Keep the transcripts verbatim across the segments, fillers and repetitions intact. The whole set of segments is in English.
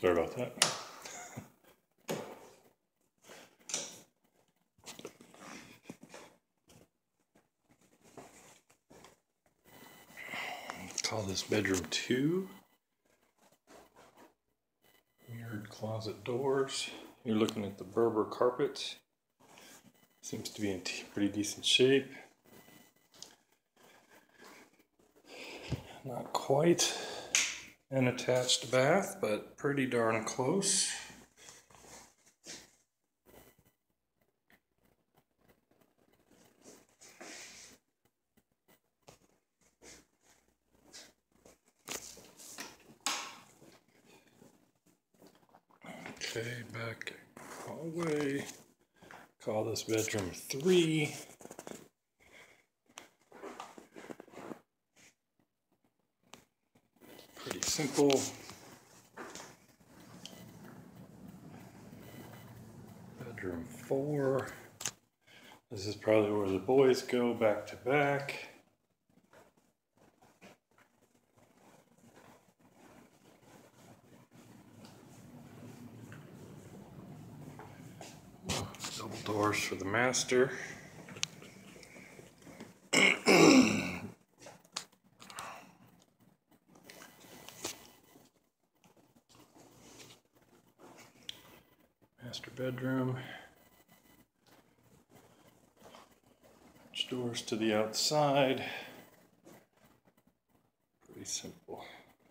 Sorry about that. Call this bedroom two. Mirrored closet doors. You're looking at the Berber carpet. Seems to be in pretty decent shape. Not quite an attached bath, but pretty darn close. Okay, back hallway. Call this bedroom three. Pretty simple. Bedroom four. This is probably where the boys go back to back. Double doors for the master. Master bedroom. Doors to the outside. Pretty simple.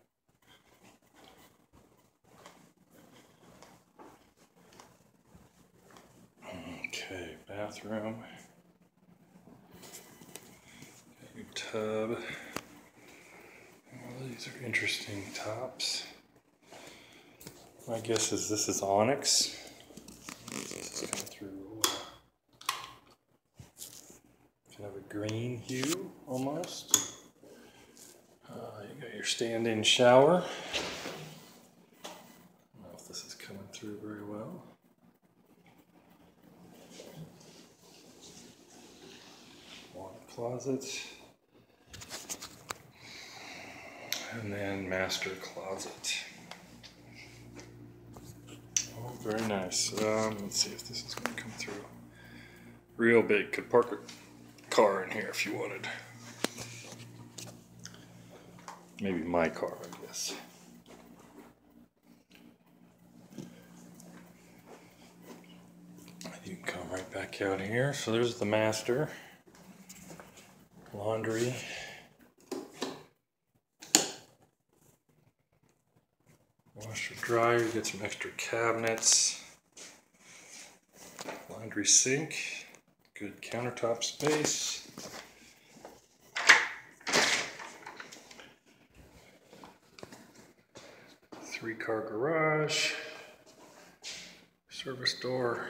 Okay, bathroom. Got your tub. Well, these are interesting tops. My guess is this is onyx. This is coming through kind of a green hue almost. Uh, you got your stand-in shower. I don't know if this is coming through very well. Water closet. And then master closet. Oh, very nice. Um, let's see if this is going to come through. Real big. Could park a car in here if you wanted. Maybe my car, I guess. You can come right back out here. So there's the master. Laundry. Washer dryer, you get some extra cabinets. Laundry sink. Good countertop space. Three car garage. Service door.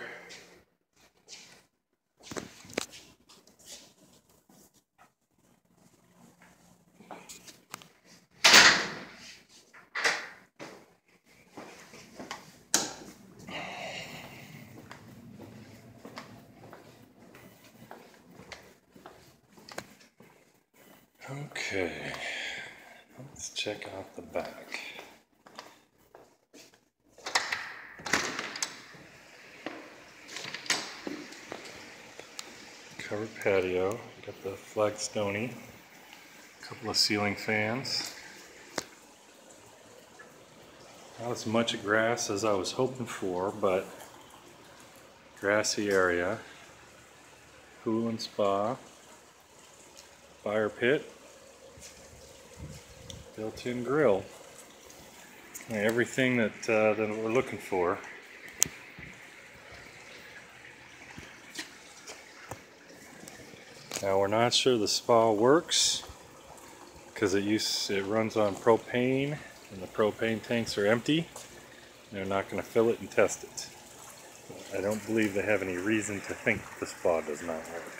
Okay, let's check out the back. Covered patio, got the Flagstone, a couple of ceiling fans. Not as much grass as I was hoping for, but grassy area. Pool and spa, fire pit. Built-in grill. Everything that uh, that we're looking for. Now we're not sure the spa works because it use it runs on propane, and the propane tanks are empty. They're not going to fill it and test it. I don't believe they have any reason to think the spa does not work.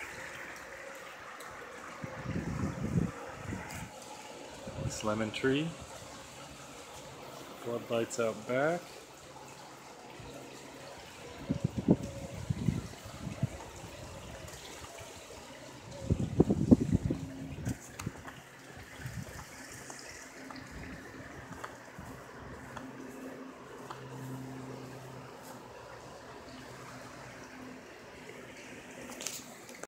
Lemon tree, floodlights out back.